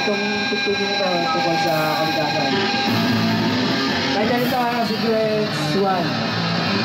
itong tugtugin ito tungkol sa kalikasan. Kaya nito ang sequence 1.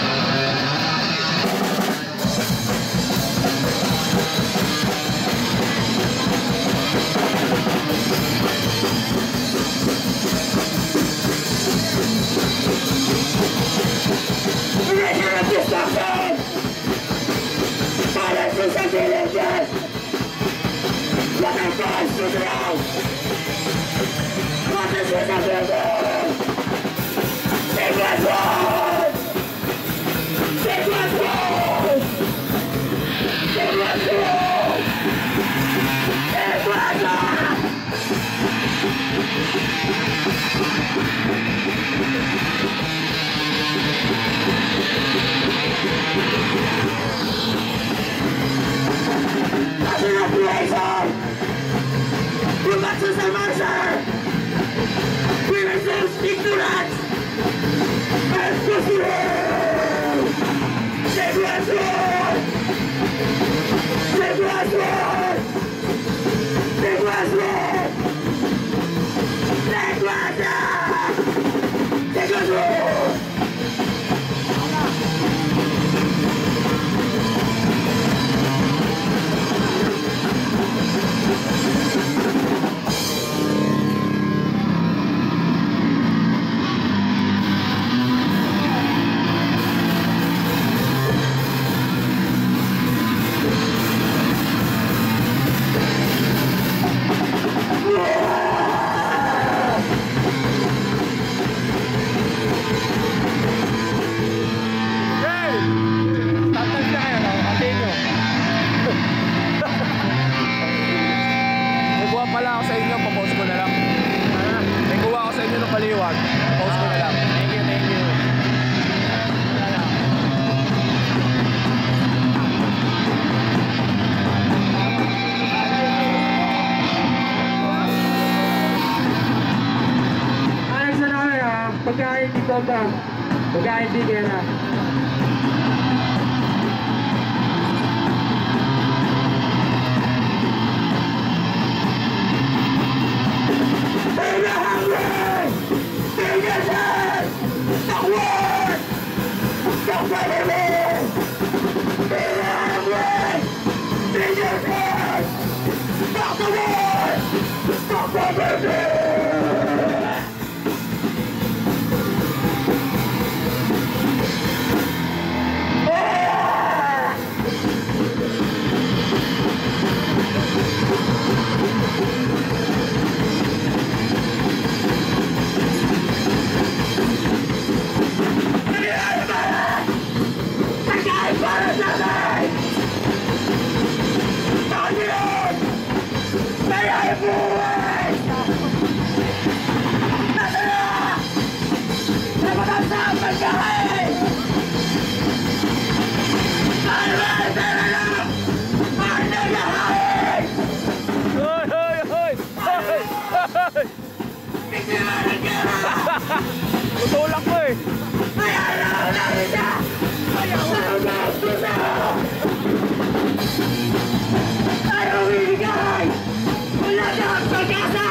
Pagkain di kaya na. Tutulak mo eh. Ayaw ibigay! Wala na ang pag-asa!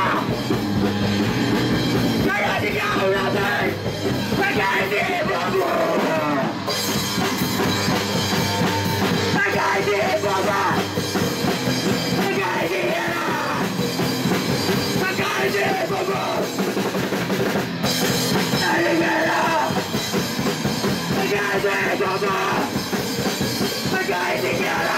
Kaya sigaw natin! Pag-iiba mo! Pag-iiba mo! Pag-iiba na! Pag-iiba mo! Naligara! Pag-iiba mo! Pag-iiba na!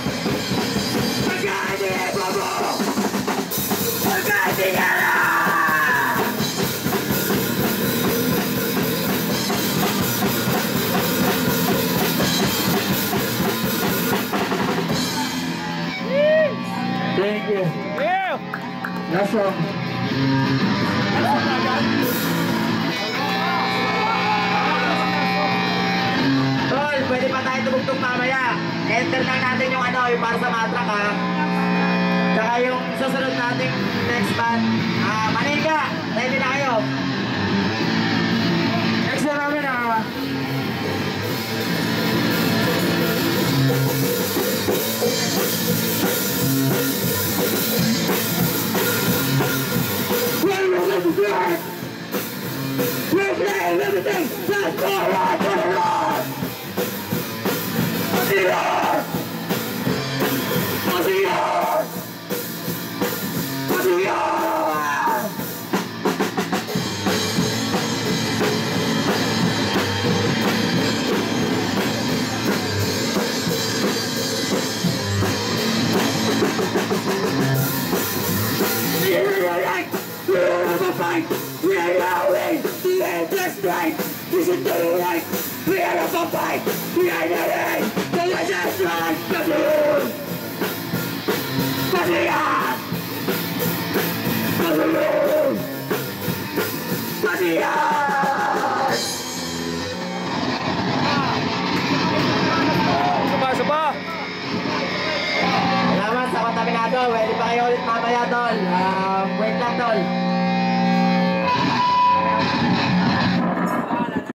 Thank you. Yeah! Last song. Tol, pwede pa tayo tumugtog mamaya. Enter lang natin yung ano, yung para sa matrak ha. Tsaka yung susunod nating next band. Manika, ready na kayo. Next na namin Thank you. everything that's going on to the Lord. We are always the endless strength. This is the right. We are up a fight. We are the end. The legend strike the moon. But we are.